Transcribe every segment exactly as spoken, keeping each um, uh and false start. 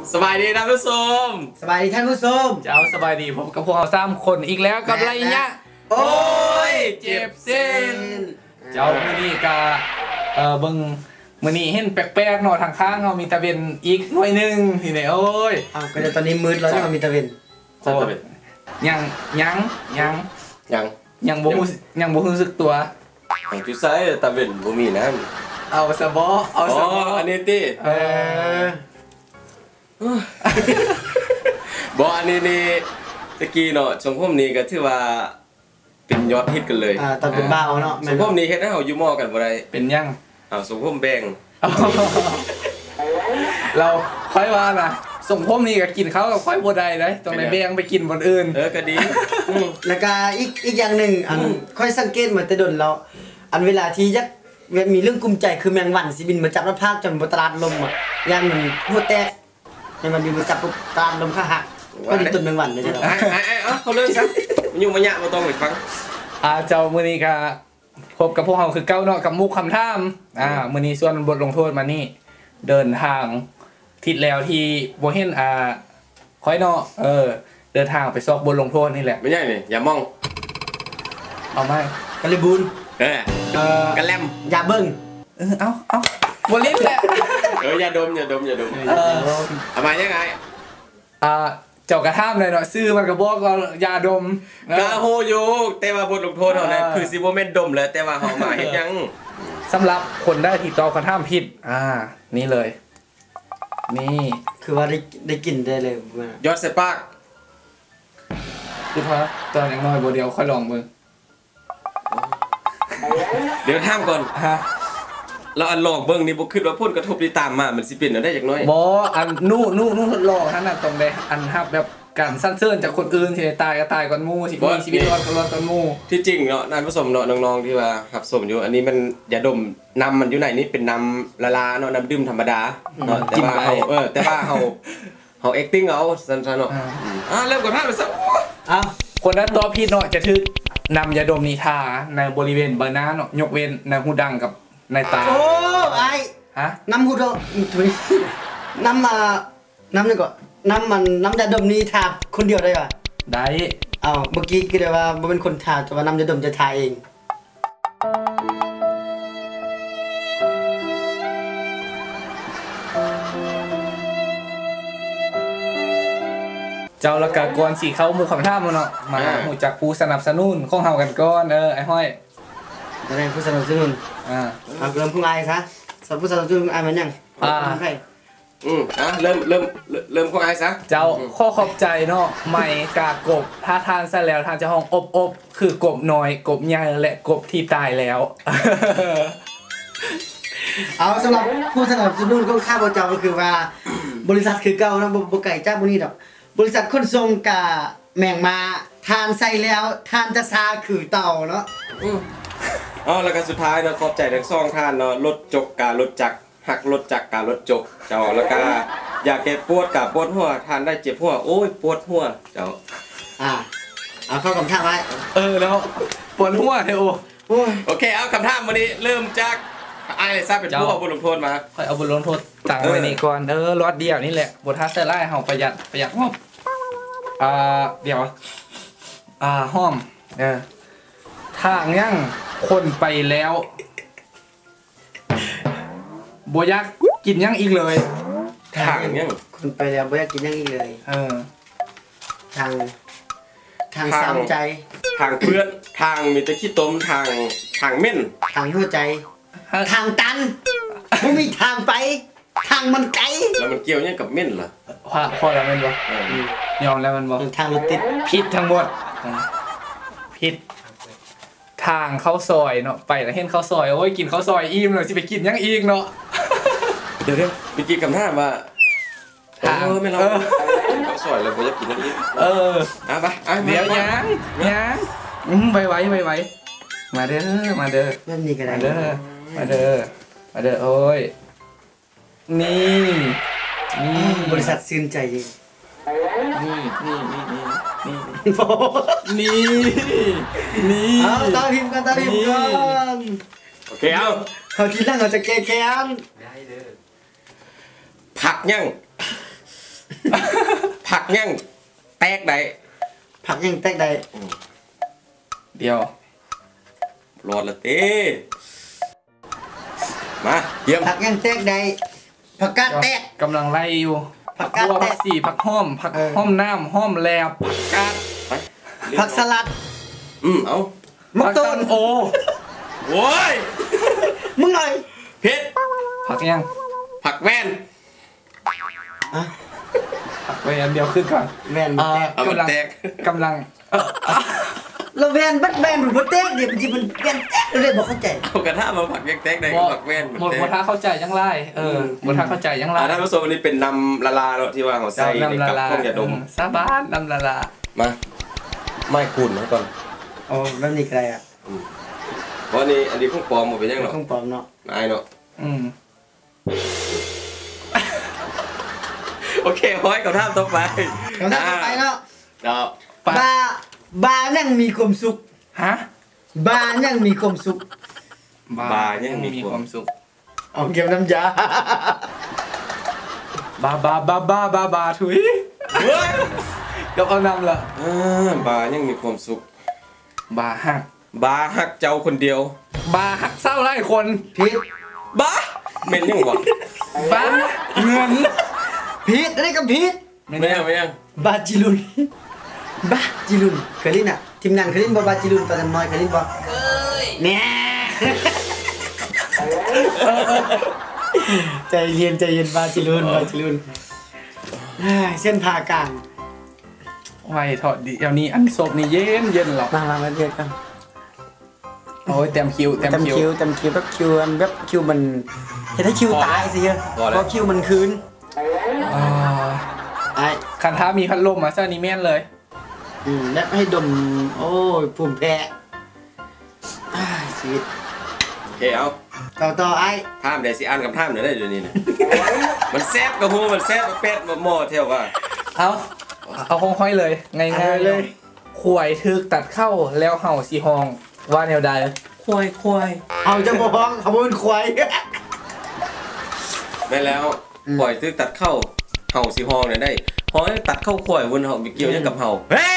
สบายดีท่านผู้ชมสบายดีท่านผู้ชมเจ้าสบายดีผมกับพวกเราสามคนอีกแล้วกับไรเนี่ยโอ้ยเจ็บเส้นเจ้ามือนี้กาเออบึงมือนี้เห็นแปลกๆหน่อยทางข้างเรามีตะเวนอีกหน่อยนึงทีไหนโอ้ยอ้าวก็เดี๋ยวตอนนี้มืดแล้วเรามีตะเวนโอ้ยยังยังยังยังยังบ่ยังบ่รู้สึกตัวจุดไซตะเวนบ่มีนะเอาสะบอเอาสะบออันนี้ติเออบออันนี้นี่ตะกี้เนาะสมพมนี้ก็ถือว่าเป็นยอดฮิตกันเลยอ่าตอนเป็นบ้าเนาะสมพมนี้เฮ็ดให้เฮาอยู่มอกันบ่ได้เป็นยังอ้าวสมพมแบ่งเราค่อยว่านะสมพมนี่ก็กินเขากับค่อยบ่ได้เลยต้องได้แบ่งไปกินบนอื่นเออก็ดีแล้วก็อีกอีกอย่างนึงอันค่อยสังเกตเหมือนแต่ดนเราอันเวลาที่ยักมีเรื่องกุมใจคือแมงวันสิบินมาจับรถภาคจนบนตลาดลมอ่ะย่างมันหัวแตกให้มันบินมาจับตลาดลมข้าหักก็ดีต้นแมงวันเลยเนาะไอ้ไอ้เอ้าเขาเลิกซะมันยุ่งมาหยะบ่ต้องไปฟังอ่าเจ้ามื้อนี้ก็พบกับพวกเราคือเก้าเนาะกับมุกคำถามอ่ามื้อนี้ส่วนบทลงโทษมานี่เดินทางทิศแล้วที่บ่เห็นอ่าค่อยเนาะเออเดินทางไปซอกบทลงโทษนี่แหละไม่ใช่นี่อย่ามองเอาไหมกะลิบูนเออเออกะแลมอย่าเบิ่งเออเอาเอาบ่ลิ้นแหละเอออย่าดมอย่าดมอย่าดมเออทำไมยังไงอ่าเจ้ากระท่ามเลยเนาะซื้อมันก็บอกก็ยาดมกะโฮโยแต่ว่าบทลงโทษเท่านั้นคือสิบ่แม่นดมแล้วแต่ว่าเฮามาเฮ็ดหยังสำหรับคนได้ที่ตอบกระท่ามผิดอ่านี่เลยนี่คือว่าได้ได้กินได้เลยยอดใส่ปากคือพอตอนยังน้อยบ่เดียวค่อยลองมึงเดี๋ยวท่ามก่อนฮะแล้วอันลองเบิ่งนี่บ่คิดว่าผลกระทบที่ตามมามันสิเป็นได้จักน้อยบ่อันนู่นู่นู่ทดลองท่านน่ะตรงได้อันฮับแบบการสั้นเซิ้นจากคนอื่นที่ตายก็ตายก่อนหมู่สิมีชีวิตรอดก็รอดก่อนหมู่ที่จริงเนาะนายผสมเนาะน้องๆที่ว่ารับสมอยู่อันนี้มันยาดมนำมันอยู่ไหนนี่เป็นนำละลาเนาะน้ำดื่มธรรมดาเนาะแต่ว่าเฮาเออแต่ว่าเฮาเฮา acting เอาซั่นๆเนาะอ่าเริ่มก่อนท่านไปซะอ้าวคนนั้นตอบผิดเนาะจะถึกนำยาดมนี้ทาในบริเวณใบหน้าเนาะยกเว้นในหูดังกับในตาโอ้ไอ้ฮะน้ำหูดถุยน้ำมาน้ำนี่ก็น้ำมันน้ำยาดมนี้ทาคนเดียวได้ป่ะได้อ้าวเมื่อกี้ก็เดี๋ยวว่าเป็นคนทาแต่ว่าน้ำยาดมจะทาเองเจ้าละกากรสีเขาหมู่คำท่ามาเนาะมาหูจากผู้สนับสนุนของเฮากันก่อนเออไอ้ห้อยจะได้ผู้สนับสนุนอ่าเอาเริ่มพุ่งไอ้ซะสผู้สนับสนุนไอ้มันยังอ่าอืมอ่ะเริ่มเริ่มเริ่มของไอ้ซะเจ้าข้อขอบใจเนาะใหม่กากบถ้าทานซะแล้วทานจะห้องอบอบคือกบน้อยกบใหญ่และกบที่ตายแล้วเอาสำหรับผู้สนับสนุนของข้าพเจ้าก็คือว่าบริษัทคือเก่านะบ่ไก่จ้าบ่นี้ดอกบริษัทขนส่งกะแมงมาทานใส่แล้วทานจะซาคือเต่าเนาะอืออ๋อแล้วก็สุดท้ายเนาะขอบใจทั้งสองท่านเนาะรถจกการรถจักรหักรถจักรการรถจกเจ้าแล้วก็อยากแก้ปวดกับปวดหัวทานได้เจ็บหัวโอ้ยปวดหัวเจ้าอ่าเอาเข้าคำถามไว้เออแล้วปวดหัวเทโอโอเคเอาคำถามวันนี้เริ่มจากไอ้เลยทราบเป็นผู้เอาบทลงโทษมาค่อยเอาบทลงโทษตั้งไว้นี่ก่อนเออรถเดียวนี่แหละบททัศน์ไล่เฮาประหยัดประหยัดงบอ่าเดี๋ยวอ่าห้อมเออทางยังคนไปแล้วบ่อยากกินยังอีกเลยทางยังคนไปแล้วบ่อยากกินยังอีกเลยเออทางทางซ้ำใจทางเพื่อนทางมีแต่ขี้ต้มทางทางเม่นทางหัวใจทางตันไม่มีทางไปทางมันไกลแล้วมันเกี่ยวยังกับเม่นเหรอพอพอแล้วมันบ่ยอมแล้วมันบ่ทางรถติดผิดทั้งหมดผิดทางเข้าซอยเนาะไปแล้วเห็นข้าวซอยโอ้ยกินข้าวซอยอิ่มเลยสิไปกินยังอีกเนาะเดี๋ยวเดี๋ยวไปกินกับหน้ามาเออไม่เราข้าวซอยเลยผมจะกินยังอีกเอออ่ะไปเดี๋ยวยังยังอืมไปไว้ไปไว้มาเด้อมาเด้อนั่นนี่ก็ได้มาเด้อมาเด้อมาเด้อโอ้ยนี่นี่บริษัทซื่นใจจริงนี่นี่นี่นี่นี่นี่นี่เอาตาพิมพ์กันตาพิมพ์กันโอเคเอาเขาทีหลังเราจะแก้แค้นได้เด้อผักยังผักยังแตกได้ผักยังแตกได้เดียวรอดละเต้มาเยี่ยมผักยังแตกได้ผักกาดแตกกำลังไล่อยู่ผักกาดบัวแตผักกสีผักห้อมผักเออห้อมน้ำห้อมแลบผักกาดไปผักสลัดอืมเอามักผักต้ตันงโอโว้ยมึงหน่อยเผ็ดผักยังผักแว่นอ่ะผักไปอันเดียวขึ้นก่อนแวนมันแตกเอามันกำลังแตกกำลังเออเราแวนบัดแวนหรือบ่แตกเดี๋ยวมันสิมันแวนแตกเลยบ่เข้าใจเอากระทะมาผักยังแตกได้หมก็ดผักแว่นหมดแตกหมดท่าเข้าใจยังไล่เออหมดท่าเข้าใจยังไล่อ่าท่านผู้ชมอันนี้เป็นนำละลาเนาะที่ว่าเขาใส่ในน้ำละกับลาข้องยาดมซาบานน้ำละลามาไม่คูณนะก่อนโอ้แบบนี้ก็ได้อ่ะเพราะอันนี้อันนี้พวกปลอมหมดไปยังหรอกของปลอมเนาะนายเนาะอืมโอเคห้อยกับท่ามต่อไปคำถามต่อไปเนาะเนาะปะบาบายังมีความสุขฮะบายังมีความสุขบาร์ยังมีมีความสุขเอาเก็บน้ำยาบาบาบาบาบาบาถุยเฮ้ยก็เอานำละอ่าบาร์ยังมีความสุขบาหักบาร์หักเจ้าคนเดียวบาหักเศร้าไล่คนผิดบาร์เมนยังวะบาเงินผิดอะไรกับผิดไม่ยังไม่ยังบาจิลุนบาจิลุนเคยเล่นอ่ะทีมงานเคยเล่นบ่บาจิลุนตอนน้อยเคยเล่นบ่เคยเนี่ยใจเย็นใจเย็นบาจิลุนบาจิลุนอ่าเส้นผ่ากลางไว้ถอดดิเดี๋ยวนี้อันศพนี่เย็นเย็นหรอกมามามาเรียกกันโอ้ยเต็มคิวเต็มจำคิวคิวจำคิวแบบคิวอันแบบคิวมันเห็นให้คิวตายสิเยอะเพราะคิวมันคืนอ่าไอ้คันท้ามีพัดลมมาซะนี่แม่นเลยอืมแล้วให้ดมโอ้ยภูมิแพ้อ้ายชีวิตโอเคเอาต่อต่อไอ้ท่ามเดซิอันกับท่ามเดี๋ยวได้เดี๋ยวนี้นะ มันแซ่บกับหูมันแซ่บกับเป็ดมาหม้อเที่ยวว่าเอาเอาห้องๆเลยง่ายๆเลยขวายทึกตัดเข้าแล้วเห่าสีหองว่าแนวใดควายควายเอาจะบอกเขาเป็นควายไม่แล้วปล่อยตึกตัดเข้าเห่าสีหองเนี่ยได้พอตัดเข้าข่อยวนเห่ามีเกี่ยวยังกับเห่าเฮ้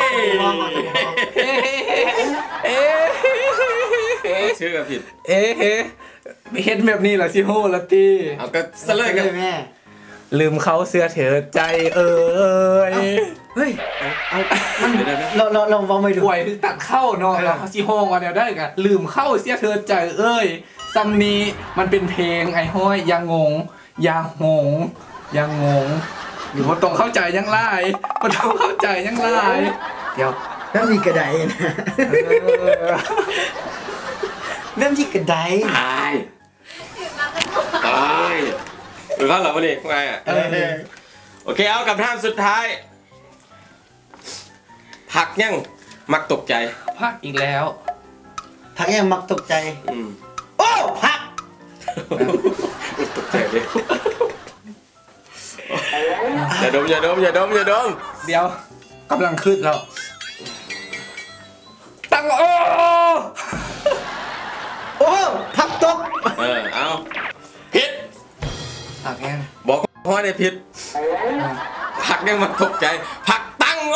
ยชื่อกับผิดเอ๊ะเห็นแบบนี้เหรอสิโฮละตีเอาก็สเลยกันแม่ลืมเขาเสื้อเถอะใจเอ้ยเฮ้ยเอามันเดี๋ยวเดี๋ยวเราเราเราฟังไม่ดูขวายทึกตัดเข้าเนาะแล้วสีหองว่าแนวได้กันลืมเข้าเสื้อเถอะใจเอ้ยซัมนี้มันเป็นเพลงไอ้ห้อยยังงงยังงงยังงงหรือว่าต้องเข้าใจยังไล่มันต้องเข้าใจยังไล่เดี๋ยวแล้วมีกระไดนะ เริ่มที่กระไดตายตายหรือว่าเราวันนี้ไงอ่ะเออโอเคเอากับท่ามสุดท้ายผักยังมักตกใจพักอีกแล้วผักยังมักตกใจอืมโอ้ผักตกใจดิอย่าดมอย่าดมอย่าดมอย่าดมเดี๋ยวกำลังขึ้นแล้วตังโอโอ้ผักตกเออเอาผิดผักแห้งบอกพ่อได้ผิดผักยังมักตกใจผักตังโอ้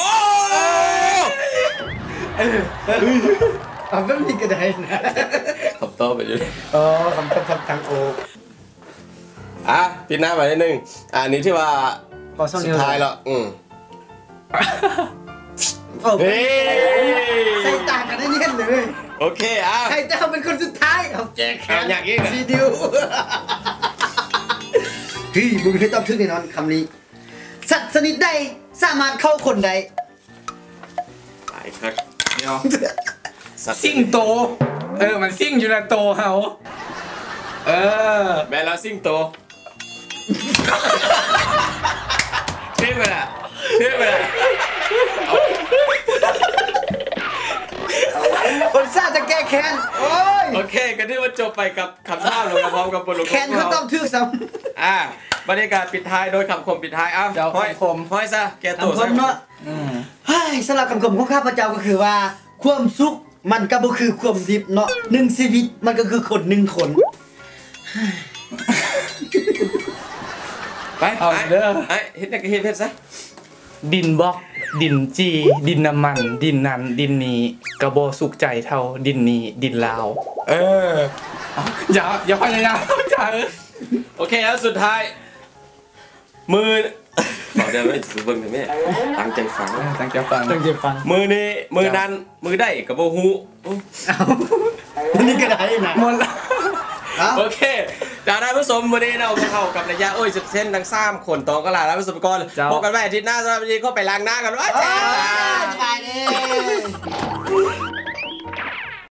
เอาเริ่มที่กระไดนะคำตอบไปอยู่อ๋อคำตอบผักตังโออ่ะปิดหน้าไปนิดนึงอ่ะอันนี้ที่ว่าพอส่งสุดท้ายแล้วอืมโอ้เฮ้ยใส่ต่างกันได้เนียนเลยโอเคอ่ะใครจะเอาเป็นคนสุดท้ายเอาแจกแขนเอาอยากอีกนะซีดิวเฮ้ยมึงเคยตอบถึงแน่นอนคำนี้ สัตว์ชนิดใดสามารถเข้าคนใดตายครับเดี๋ยวสัตว์ซิ่งโต เออมันซิ่งอยู่ในโตเฮาเออแม่แล้วซิ่งโตเชื่อไหมล่ะเชื่อไหมล่ะคนซ่าจะแก้แค้นโอ้ยโอเคกันที่ว่าจบไปกับคำท่าลงมาพร้อมกับบทลงโทษแค้นเขาต้องทึกซ้อ่ะบรรยากาศปิดท้ายโดยคำคมปิดท้ายอ้าวเดี๋ยวห้อยคมห้อยซะแกำตัวคำคมเนาะอืมเฮ้ยสำหรับคำคมของข้าพเจ้าก็คือว่า ความสุขมันก็บ่คือความดิบเนาะหนึ่งชีวิตมันก็คือคนหนึ่งคนไปเอาไปเด้อไอ้เฮ็ดนักเฮ็ดเพชรซะดินบล็อกดินจีดินน้ำมันดินนั้นดินนี้กระโบสุขใจเท่าดินนี้ดินลาวเอออย่าอย่าพยายามจ้าโอเคแล้วสุดท้ายมือบอกได้ไหมสุเบิ่งได้ไหมตั้งใจฟังตั้งใจฟังตั้งใจฟังมือนี้มือนั้นมือได้กับโบฮูอันนี้ก็ได้นะหมดละเอ้าโอเคจากนั้นผู้ชมวันนี้เราเข้ากับระยะโอ้ยสิบเส้นทั้งสามคนตองก็ลาแล้วผู้ชมก่อนพบกันใหม่อาทิตย์หน้าสำหรับวันนี้ก็ไปล้างหน้ากันว่าจ้าสบายดี